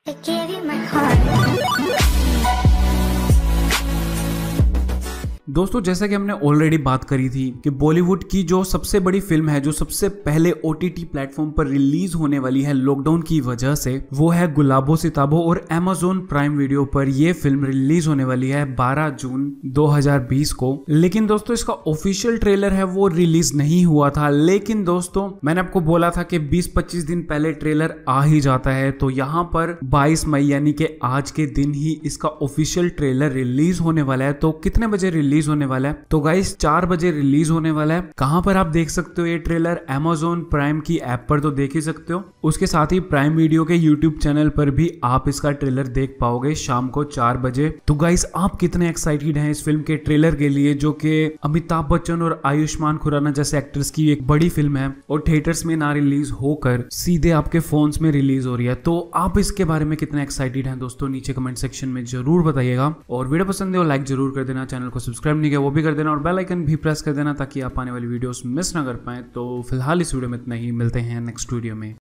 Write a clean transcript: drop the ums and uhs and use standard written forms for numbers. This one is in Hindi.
I gave you my heart. दोस्तों जैसा कि हमने ऑलरेडी बात करी थी कि बॉलीवुड की जो सबसे बड़ी फिल्म है जो सबसे पहले ओटीटी प्लेटफॉर्म पर रिलीज होने वाली है लॉकडाउन की वजह से, वो है गुलाबो सिताबो। और अमेज़न प्राइम वीडियो पर ये फिल्म रिलीज होने वाली है 12 जून 2020 को। लेकिन दोस्तों इसका ऑफिशियल ट्रेलर है वो रिलीज नहीं हुआ था। लेकिन दोस्तों मैंने आपको बोला था कि 20-25 दिन पहले ट्रेलर आ ही जाता है, तो यहाँ पर 22 मई यानी कि आज के दिन ही इसका ऑफिशियल ट्रेलर रिलीज होने वाला है। तो कितने बजे रिलीज होने वाला है? तो गाइस 4 बजे रिलीज होने वाला है। कहां पर आप देख सकते हो ये ट्रेलर? अमेज़न प्राइम की ऐप पर तो देख ही सकते हो, उसके साथ ही प्राइम वीडियो के यूट्यूब चैनल पर भी आप इसका ट्रेलर देख पाओगे शाम को 4 बजे। तो गाइस आप कितने एक्साइटेड हैं इस फिल्म के ट्रेलर के लिए, जो कि अमिताभ बच्चन और आयुष्मान खुराना जैसे एक्टर्स की एक बड़ी फिल्म है और थिएटर्स में ना रिलीज होकर सीधे आपके फोन्स में रिलीज हो रही है। तो आप इसके बारे में कितने एक्साइटेड हैं दोस्तों, नीचे कमेंट सेक्शन में जरूर बताइएगा। और वीडियो पसंद है तो लाइक जरूर कर देना, चैनल को सब्सक्राइब नहीं किया वो भी कर देना और बेल आइकन भी प्रेस कर देना ताकि आप आने वाली वीडियोस मिस ना कर पाएं। तो फिलहाल इस वीडियो में इतना ही, मिलते हैं नेक्स्ट वीडियो में।